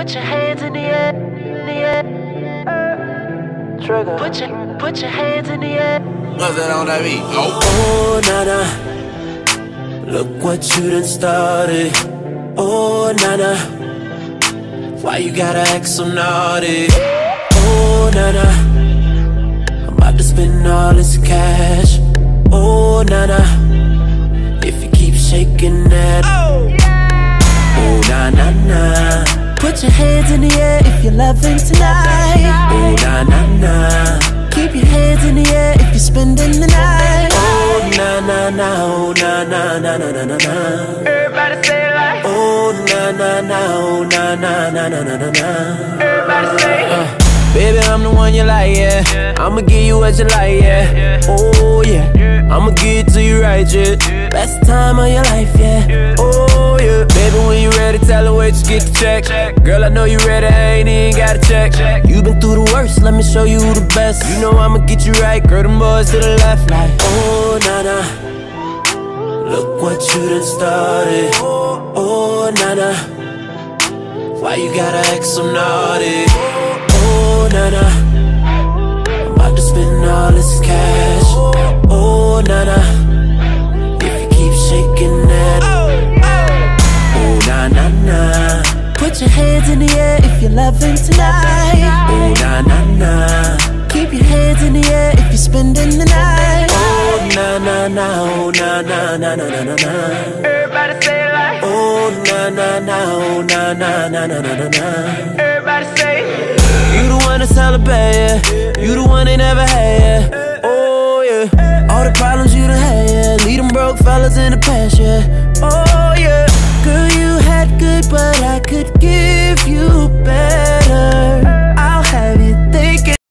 Put your hands in the air, Trigger. Put your hands in the air. What's that on that beat? Oh, nana, look what you done started. Oh, nana, why you gotta act so naughty? Oh, nana, I'm about to spend all this cash. Oh, nana, if you keep shaking that. Oh, na na na. Put your hands in the air if you're loving tonight. Oh, na na na. Keep your hands in the air if you're spending the night. Oh, na na na. Oh, na na na na na na na. Everybody say it like. Oh, na na na. Oh, na na na na na na na. Everybody say baby, I'm the one you like, yeah. I'ma give you what you like, yeah. Oh, yeah. I'ma give it to you right, yeah. Best time of your life, yeah. Oh, yeah. Baby, when you ready, tell her wait, just get the check. Girl, I know you ready, I ain't even gotta check. You been through the worst, let me show you who the best. You know I'ma get you right, girl, them boys to the left, like. Oh, nana, look what you done started. Oh, nana, why you gotta act so naughty? Oh, nana, I'm about to spend all this cash. Oh, nana, if you keep shaking that. Oh, na na na. put your hands in the air if you're loving tonight. Oh, na na na. Keep your hands in the air if you're spending the night. Oh, na na na. Oh, na na na na na na na. Everybody say it like. Oh, na na na. Oh, na na na na na na na. Everybody say it. You the one to celebrate, yeah. You the one they never had, yeah. Oh, yeah. All the problems you done had, yeah. Leave them broke fellas in the past, yeah. Oh, yeah. Girl, you had good, but I could give you better.